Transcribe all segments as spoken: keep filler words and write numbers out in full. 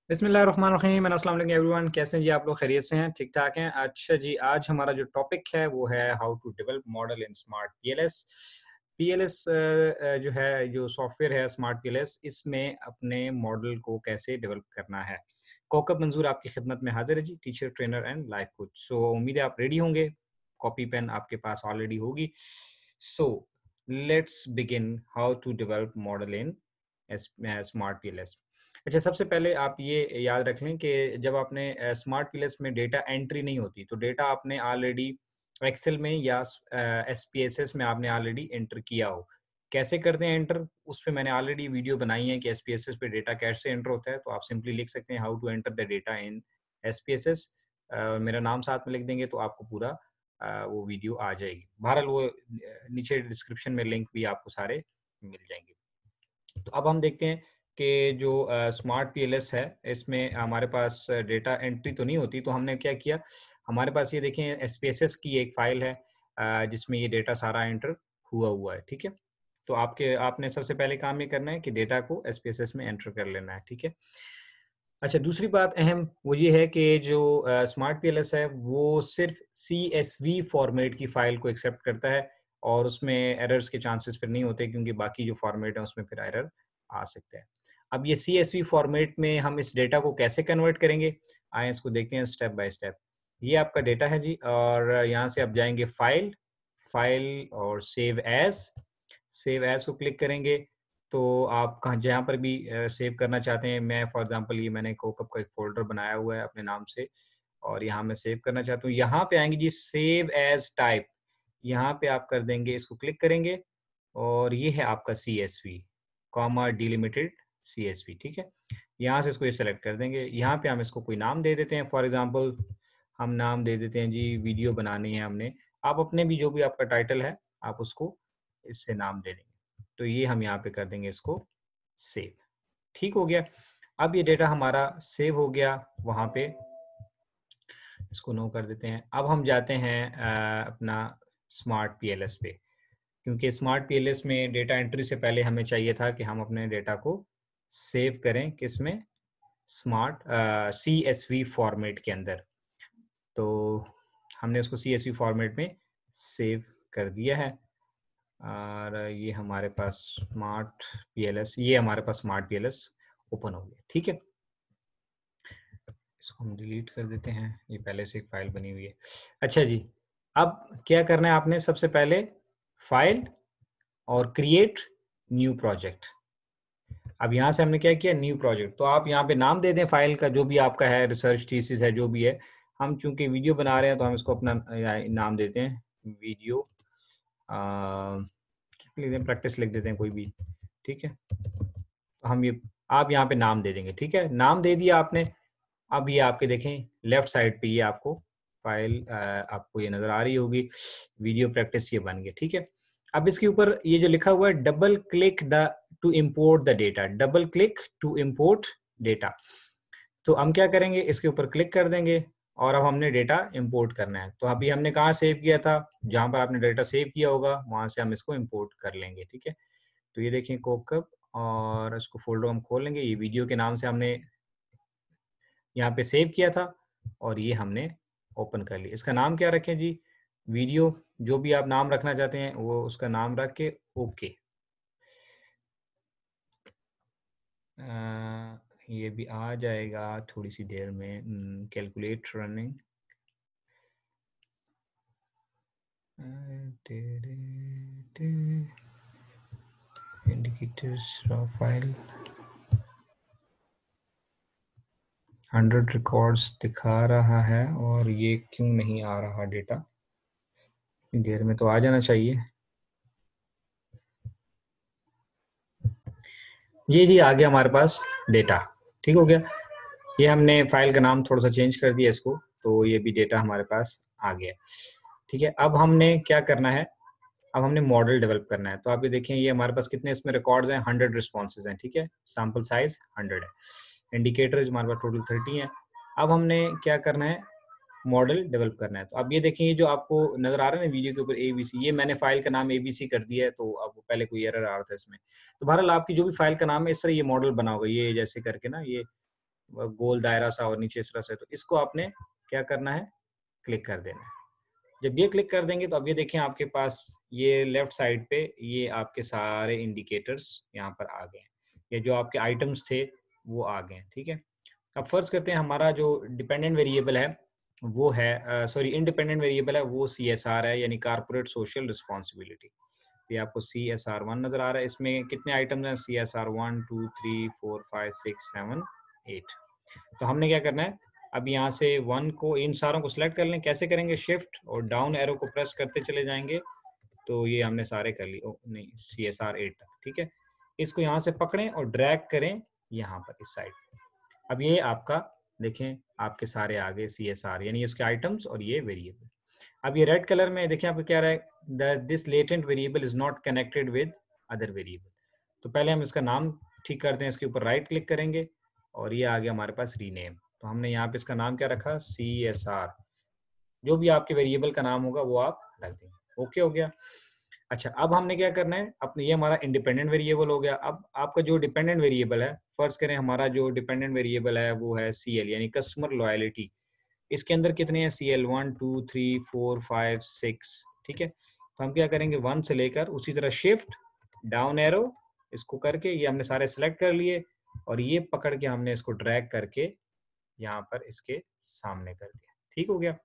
बिस्मिल्लाहिर्रहमानिर्रहीम अस्सलाम वालेकुम एवरीवन। कैसे हैं जी आप लोग? खैरियत से हैं? ठीक ठाक हैं? अच्छा जी, आज हमारा जो टॉपिक है वो है how to develop model in smart PLS. PLS जो है, जो सॉफ्टवेयर है स्मार्ट पीएलएस, इसमें अपने मॉडल को कैसे डेवलप करना है। कौकब मंजूर आपकी खिदमत में हाजिर है जी, teacher trainer and life coach. So उम्मीद है आप रेडी होंगे, कॉपी पेन आपके पास ऑलरेडी होगी। So let's begin how to develop model in smart PLS. अच्छा, सबसे पहले आप ये याद रख लें कि जब आपने स्मार्ट पीएलएस में डेटा एंट्री नहीं होती, तो डेटा आपने ऑलरेडी एक्सेल में या एसपीएसएस में आपने ऑलरेडी एंटर किया हो। कैसे करते हैं एंटर, उस पे मैंने ऑलरेडी वीडियो बनाई है कि एसपीएसएस पे डेटा कैसे एंटर होता है। तो आप सिंपली लिख सकते हैं how to enter the data in SPSS. मेरा नाम साथ में लिख देंगे तो आपको पूरा uh, वो वीडियो आ जाएगी। बहरहाल वो नीचे डिस्क्रिप्शन में लिंक भी आपको सारे मिल जाएंगे। तो अब हम देखते हैं कि जो स्मार्ट पीएलएस है, इसमें हमारे पास डेटा एंट्री तो नहीं होती। तो हमने क्या किया, हमारे पास ये देखें एसपीएसएस की एक फाइल है uh, जिसमें ये डेटा सारा एंटर हुआ हुआ है। ठीक है, तो आपके आपने सबसे पहले काम ये करना है कि डेटा को एसपीएसएस में एंटर कर लेना है। ठीक है। अच्छा, दूसरी बात अहम वो ये है कि जो स्मार्ट पीएलएस है वो सिर्फ सीएसवी फॉर्मेट की फाइल को एक्सेप्ट करता है और उसमें एरर्स के चांसेस फिर नहीं होते, क्योंकि बाकी जो फॉर्मेट है उसमें फिर एरर आ सकता है। अब ये सीएसवी फॉर्मेट में हम इस डेटा को कैसे कन्वर्ट करेंगे, आए इसको देखते हैं स्टेप बाय स्टेप। ये आपका डेटा है जी, और यहाँ से आप जाएंगे फाइल फाइल और सेव एज। सेव एज को क्लिक करेंगे तो आप कहाँ जहाँ पर भी सेव करना चाहते हैं, मैं फॉर एग्जांपल ये मैंने कोकप का एक फोल्डर बनाया हुआ है अपने नाम से और यहाँ मैं सेव करना चाहता हूँ। यहाँ पे आएंगे जी सेव एज टाइप, यहाँ पे आप कर देंगे, इसको क्लिक करेंगे और ये है आपका C S V comma delimited C S V. ठीक है, यहाँ से इसको ये सेलेक्ट कर देंगे। यहाँ पे हम इसको कोई नाम दे देते हैं, फॉर एग्जाम्पल हम नाम दे देते हैं जी वीडियो बनानी है हमने। आप अपने भी जो भी आपका टाइटल है आप उसको इससे नाम दे देंगे। तो ये हम यहाँ पे कर देंगे इसको सेव। ठीक हो गया। अब ये डेटा हमारा सेव हो गया वहाँ पे, इसको नो कर देते हैं। अब हम जाते हैं आ, अपना स्मार्ट पीएलएस पे, क्योंकि स्मार्ट पीएलएस में डेटा एंट्री से पहले हमें चाहिए था कि हम अपने डेटा को सेव करें किसमें, स्मार्ट सीएसवी फॉर्मेट के अंदर। तो हमने उसको सीएसवी फॉर्मेट में सेव कर दिया है और ये हमारे पास स्मार्ट पीएलएस, ये हमारे पास स्मार्ट पीएलएस ओपन हो गया। ठीक है, इसको हम डिलीट कर देते हैं, ये पहले से एक फाइल बनी हुई है। अच्छा जी, अब क्या करना है आपने, सबसे पहले फाइल और क्रिएट न्यू प्रोजेक्ट। अब यहाँ से हमने क्या किया, न्यू प्रोजेक्ट। तो आप यहाँ पे नाम दे दें फाइल का, जो भी आपका है, रिसर्च थीसिस है, जो भी है। हम चूंकि वीडियो बना रहे हैं तो हम इसको अपना नाम देते हैं वीडियो, लिख दें प्रैक्टिस, लिख देते हैं कोई भी। ठीक है, तो हम ये आप यहाँ पे नाम दे देंगे। ठीक है, नाम दे दिया आपने। अब ये आपके देखें लेफ्ट साइड पे ये आपको फाइल आपको ये नजर आ रही होगी, वीडियो प्रैक्टिस, ये बन गया। ठीक है, अब इसके ऊपर ये जो लिखा हुआ है double click the to import the data, double click to import data. तो हम क्या करेंगे, इसके ऊपर क्लिक कर देंगे और अब हमने डेटा इंपोर्ट करना है। तो अभी हमने कहाँ सेव किया था, जहाँ पर आपने डेटा सेव किया होगा वहां से हम इसको इंपोर्ट कर लेंगे। ठीक है, तो ये देखिए कोकब, और इसको फोल्डर हम खोल लेंगे। ये वीडियो के नाम से हमने यहाँ पे सेव किया था और ये हमने ओपन कर लिया। इसका नाम क्या रखें जी, वीडियो, जो भी आप नाम रखना चाहते हैं वो उसका नाम रख के ओके। आ, ये भी आ जाएगा थोड़ी सी देर में, calculate running. Indicators raw file hundred records दिखा रहा है और ये क्यों नहीं आ रहा डेटा, देर में तो आ जाना चाहिए। ये जी आ गया हमारे पास डेटा। ठीक हो गया, ये हमने फाइल का नाम थोड़ा सा चेंज कर दिया इसको, तो ये भी डेटा हमारे पास आ गया। ठीक है, अब हमने क्या करना है, अब हमने मॉडल डेवलप करना है। तो आप ये देखें, ये हमारे पास कितने इसमें रिकॉर्ड्स हैं, हंड्रेड रिस्पॉन्सेज हैं। ठीक है, सैंपल साइज हंड्रेड है, इंडिकेटर्स हमारे पास टोटल थर्टी हैं। अब हमने क्या करना है, मॉडल डेवलप करना है। तो अब ये देखें, ये जो आपको नजर आ रहा है ना वीडियो के ऊपर एबीसी, ये मैंने फाइल का नाम एबीसी कर दिया है। तो अब पहले कोई एरर आ रहा था इसमें। तो बहरहाल आपकी जो भी फाइल का नाम है, इस तरह ये मॉडल बना होगा, ये जैसे करके ना, ये गोल दायरा सा और नीचे इस तरह से, तो इसको आपने क्या करना है, क्लिक कर देना है। जब ये क्लिक कर देंगे तो अब ये देखें आपके पास ये लेफ्ट साइड पे ये आपके सारे इंडिकेटर्स यहाँ पर आ गए हैं, ये जो आपके आइटम्स थे वो आ गए हैं, ठीक है। अब फर्ज करते हैं हमारा जो डिपेंडेंट वेरिएबल है वो है, सॉरी इंडिपेंडेंट वेरिएबल है वो सी एस आर है, यानी कारपोरेट सोशल रिस्पॉन्सिबिलिटी। ये आपको सी एस आर वन नजर आ रहा है, इसमें कितने आइटम्स हैं, C S R one two three four five six seven eight. तो हमने क्या करना है, अब यहाँ से वन को, इन सारों को सिलेक्ट कर लें। कैसे करेंगे, शिफ्ट और डाउन एरो को प्रेस करते चले जाएंगे, तो ये हमने सारे कर लिए। ओ नहीं, सी एस आर एट तक, ठीक है। इसको यहाँ से पकड़ें और ड्रैग करें यहाँ पर इस साइड। अब ये आपका देखें आपके सारे आगे सी एस आर यानी उसके आइटम्स और ये वेरिएबल। अब ये रेड कलर में देखें आपको क्या रहा है, this latent variable is not connected with other variable. तो पहले हम इसका नाम ठीक करते हैं, इसके ऊपर राइट क्लिक करेंगे और ये आ गया हमारे पास रीनेम। तो हमने यहाँ पे इसका नाम क्या रखा, सी एस आर। जो भी आपके वेरिएबल का नाम होगा वो आप रख देंगे। ओके हो गया। अच्छा, अब हमने क्या करना है, अपने ये हमारा इंडिपेंडेंट वेरिएबल हो गया। अब आपका जो डिपेंडेंट वेरिएबल है, फर्ज करें हमारा जो डिपेंडेंट वेरिएबल है वो है सी एल यानी कस्टमर लॉयलिटी। इसके अंदर कितने हैं, C L one two three four five six, ठीक है। तो हम क्या करेंगे, वन से लेकर उसी तरह शिफ्ट डाउन एरो इसको करके ये हमने सारे सेलेक्ट कर लिए और ये पकड़ के हमने इसको ड्रैग करके यहाँ पर इसके सामने कर दिया, ठीक हो गया।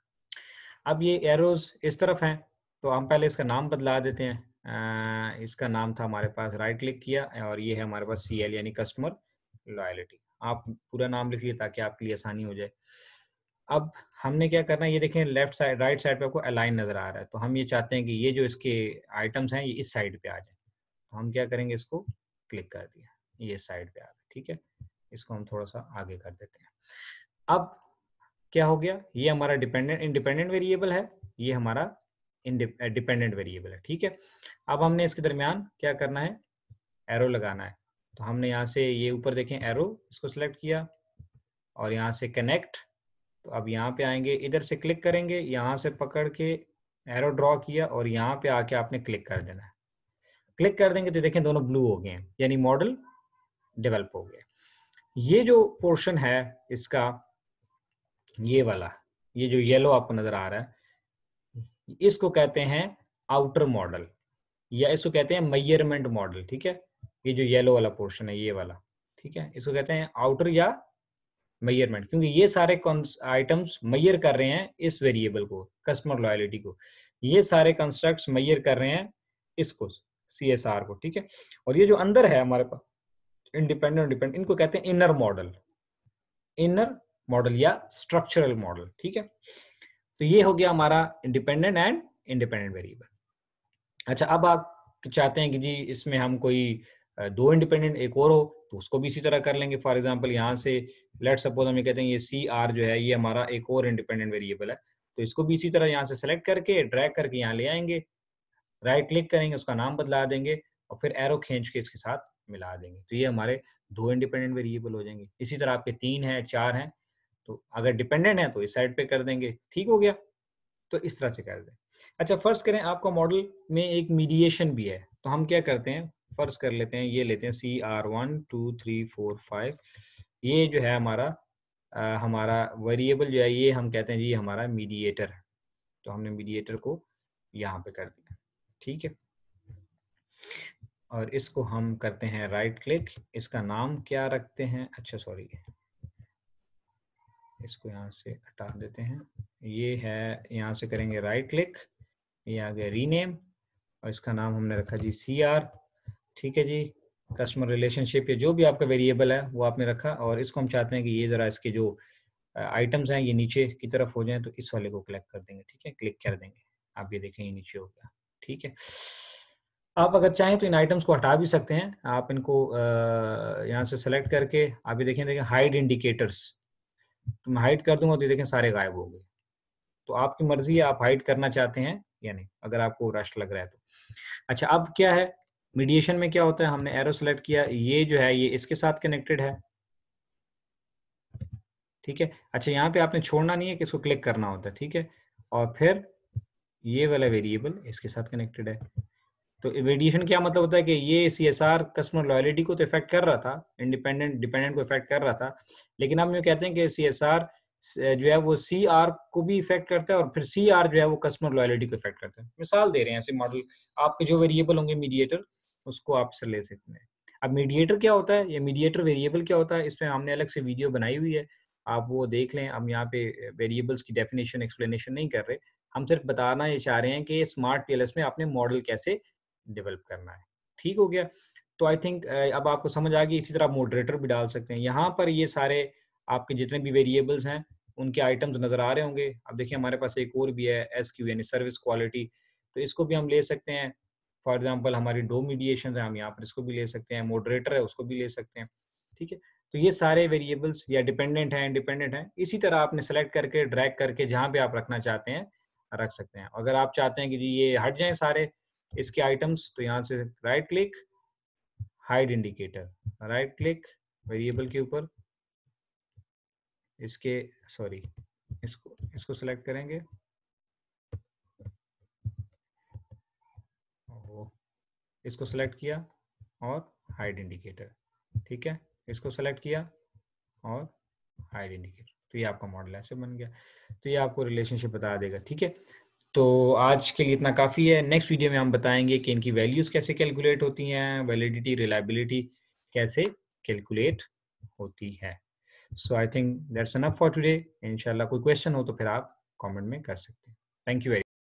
अब ये एरोज इस तरफ हैं, तो हम पहले इसका नाम बदला देते हैं। आ, इसका नाम था हमारे पास, राइट क्लिक किया और ये है हमारे पास सी एल यानी कस्टमर लॉयलिटी। आप पूरा नाम लिख लिए ताकि आपके लिए आसानी हो जाए। अब हमने क्या करना है, ये देखें लेफ्ट साइड राइट साइड पे आपको अलाइन नजर आ रहा है, तो हम ये चाहते हैं कि ये जो इसके आइटम्स हैं ये इस साइड पे आ जाए। तो हम क्या करेंगे, इसको क्लिक कर दिया, ये साइड पे आ गया, ठीक है। इसको हम थोड़ा सा आगे कर देते हैं। अब क्या हो गया, ये हमारा डिपेंडेंट इंडिपेंडेंट वेरिएबल है, ये हमारा डिपेंडेंट वेरिएबल है, ठीक है। अब हमने इसके दरमियान क्या करना है, एरो लगाना है। तो हमने यहाँ से ये ऊपर देखें एरो, इसको सिलेक्ट किया और यहाँ से कनेक्ट। तो अब यहाँ पे आएंगे, इधर से क्लिक करेंगे, यहाँ से पकड़ के एरो ड्रॉ किया और यहाँ पे आके आपने क्लिक कर देना है। क्लिक कर देंगे तो देखें दोनों ब्लू हो गए हैं, यानी मॉडल डेवलप हो गया। ये जो पोर्शन है इसका, ये वाला, ये जो येलो आपको नजर आ रहा है, इसको कहते हैं आउटर मॉडल या इसको कहते हैं मेजरमेंट मॉडल, ठीक है। ये जो येलो वाला पोर्शन है ये वाला, ठीक है, इसको कहते हैं आउटर या मेजरमेंट, क्योंकि ये सारे आइटम्स मेजर कर रहे हैं इस वेरिएबल को, कस्टमर लॉयलिटी को। ये सारे कंस्ट्रक्ट्स मेजर कर रहे हैं इसको, सी एस आर को, ठीक है। और ये जो अंदर है हमारे पास इंडिपेंडेंट डिपेंडेंट, इनको कहते हैं इनर मॉडल, इनर मॉडल या स्ट्रक्चरल मॉडल, ठीक है। तो ये हो गया हमारा इंडिपेंडेंट एंड इंडिपेंडेंट वेरिएबल। अच्छा, अब आप चाहते हैं कि जी इसमें हम कोई दो इंडिपेंडेंट एक और हो, तो उसको भी इसी तरह कर लेंगे। फॉर एग्जांपल यहाँ से लेट सपोज हम ये कहते हैं ये सी आर जो है ये हमारा एक और इंडिपेंडेंट वेरिएबल है, तो इसको भी इसी तरह यहाँ से सेलेक्ट करके ड्रैग करके यहाँ ले आएंगे, राइट क्लिक करेंगे, उसका नाम बदला देंगे और फिर एरो खींच के इसके साथ मिला देंगे, तो ये हमारे दो इंडिपेंडेंट वेरिएबल हो जाएंगे। इसी तरह आपके तीन हैं चार हैं, तो अगर डिपेंडेंट है तो इस साइड पे कर देंगे, ठीक हो गया। तो इस तरह से कर दें। अच्छा, फर्ज करें आपका मॉडल में एक मीडिएशन भी है, तो हम क्या करते हैं, फर्ज कर लेते हैं ये लेते हैं C R one two three four five, ये जो है हमारा आ, हमारा वेरिएबल जो है ये हम कहते हैं जी हमारा मीडिएटर है। तो हमने मीडिएटर को यहाँ पे कर दिया, ठीक है। और इसको हम करते हैं राइट क्लिक, इसका नाम क्या रखते हैं, अच्छा सॉरी इसको यहाँ से हटा देते हैं, ये है, यहाँ से करेंगे राइट क्लिक, ये आ गया रीनेम और इसका नाम हमने रखा जी सी आर, ठीक है जी। कस्टमर रिलेशनशिप या जो भी आपका वेरिएबल है वो आपने रखा, और इसको हम चाहते हैं कि ये जरा इसके जो आइटम्स हैं ये नीचे की तरफ हो जाएं, तो इस वाले को क्लिक कर देंगे, ठीक है, क्लिक कर देंगे। आप ये देखें ये नीचे हो गया, ठीक है। आप अगर चाहें तो इन आइटम्स को हटा भी सकते हैं, आप इनको यहाँ से सेलेक्ट करके आप ये देखें देखें हाइड इंडिकेटर्स, तो मैं हाइड कर दूंगा तो देखें सारे गायब हो गए। तो आपकी मर्जी है आप हाइड करना चाहते हैं या नहीं, अगर आपको रश लग रहा है तो। अच्छा, अब क्या है मीडिएशन में क्या होता है, हमने एरो सेलेक्ट किया, ये जो है ये इसके साथ कनेक्टेड है, ठीक है। अच्छा, यहाँ पे आपने छोड़ना नहीं है कि इसको क्लिक करना होता है, ठीक है। और फिर ये वाला वेरिएबल इसके साथ कनेक्टेड है, तो वेरिएशन क्या मतलब होता है कि ये सीएसआर कस्टमर लॉयल्टी को तो इफेक्ट कर रहा था, इंडिपेंडेंट डिपेंडेंट को इफेक्ट कर रहा था, लेकिन हम ये कहते हैं कि सीएसआर जो है वो सीआर को भी इफेक्ट करता है और फिर सीआर जो है वो कस्टमर लॉयल्टी को इफेक्ट करता है। मिसाल दे रहे हैं ऐसे मॉडल, आपके जो वेरिएबल होंगे मीडिएटर, उसको आप से ले सकते हैं। अब मीडिएटर क्या होता है, ये मीडिएटर वेरिएबल क्या होता है, इस पे हमने अलग से वीडियो बनाई हुई है, आप वो देख लें। हम यहाँ पे वेरिएबल्स की डेफिनेशन एक्सप्लेनेशन नहीं कर रहे, हम सिर्फ बताना ये चाह रहे हैं कि स्मार्ट पीएलएस में आपने मॉडल कैसे डेवलप करना है। ठीक हो गया? तो आई थिंक अब आपको समझ आ गई। इसी तरह आप मॉडरेटर भी डाल सकते हैं। यहाँ पर ये सारे आपके जितने भी वेरिएबल्स हैं उनके आइटम्स नज़र आ रहे होंगे। अब देखिए हमारे पास एक और भी है एसक्यू यानी सर्विस क्वालिटी, तो इसको भी हम ले सकते हैं। फॉर एग्जांपल हमारी दो मीडिएशन है, हम यहाँ पर इसको भी ले सकते हैं। मॉडरेटर है उसको भी ले सकते हैं। ठीक है, तो ये सारे वेरिएबल्स या डिपेंडेंट हैं इंडिपेंडेंट हैं, इसी तरह आपने सेलेक्ट करके ड्रैग करके जहाँ पे आप रखना चाहते हैं रख सकते हैं। अगर आप चाहते हैं कि जी ये हट जाएं सारे इसके आइटम्स, तो यहाँ से right click, hide indicator, right click variable के ऊपर, इसके सॉरी इसको इसको सेलेक्ट करेंगे, ओ, इसको सेलेक्ट किया और हाइड इंडिकेटर। ठीक है, इसको सेलेक्ट किया और हाइड इंडिकेटर, तो ये आपका मॉडल ऐसे बन गया। तो ये आपको रिलेशनशिप बता देगा। ठीक है, तो आज के लिए इतना काफ़ी है। नेक्स्ट वीडियो में हम बताएंगे कि इनकी वैल्यूज़ कैसे कैलकुलेट होती हैं, वैलिडिटी रिलायबिलिटी कैसे कैलकुलेट होती है। So I think that's enough for today. इंशाल्लाह कोई क्वेश्चन हो तो फिर आप कमेंट में कर सकते हैं। Thank you very